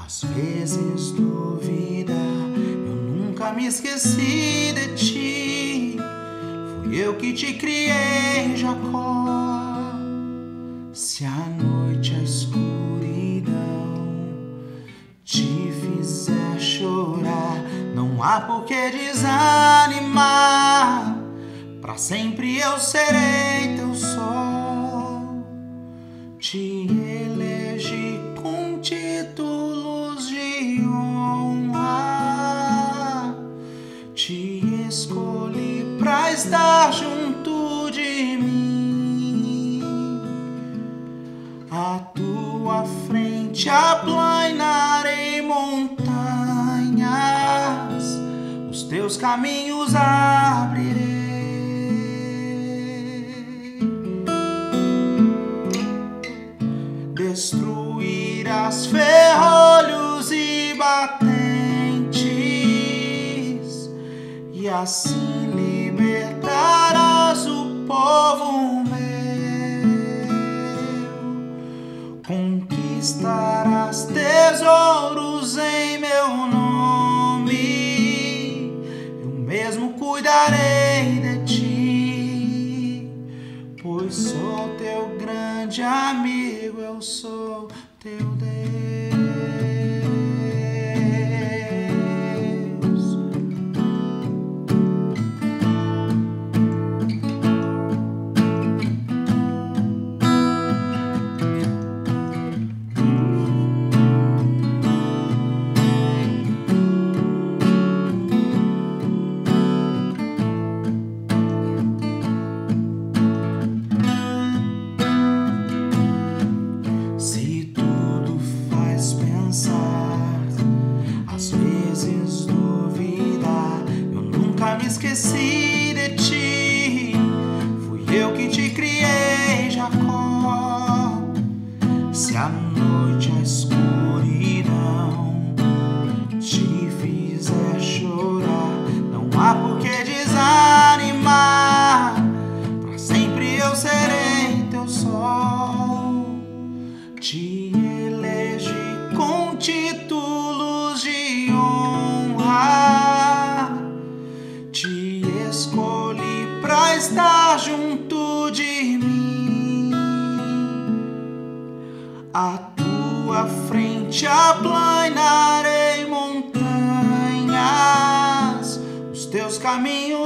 Às vezes duvida, eu nunca me esqueci de ti. Fui eu que te criei, Jacó. Se a noite, a escuridão te fizer chorar, não há por que desanimar. Pra sempre eu serei teu sol. Te elegi com títulos de honra. Te escolhi pra estar junto de mim. À tua frente aplanarei montanhas, os teus caminhos abrirei. Destruirás ferrolhos e batentes, e assim libertarás o povo meu. Conquistarás tesouros em meu nome, eu mesmo cuidarei de ti, pois sou teu grande amigo, eu sou teu Deus. Às vezes duvidar, eu nunca me esqueci de ti. Fui eu que te criei, Jacó. Se a noite, a escuridão te fizer chorar, não há por que desanimar. Pra sempre eu serei teu sol. Te elegi com títulos de honra. Te escolhi pra estar junto de mim. À tua frente aplanarei montanhas, os teus caminhos